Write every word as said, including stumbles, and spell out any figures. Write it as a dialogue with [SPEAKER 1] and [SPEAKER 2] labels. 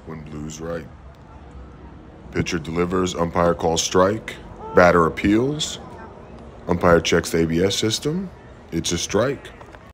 [SPEAKER 1] when blue's right. Pitcher delivers, umpire calls strike. Batter appeals. Umpire checks the A B S system. It's a strike.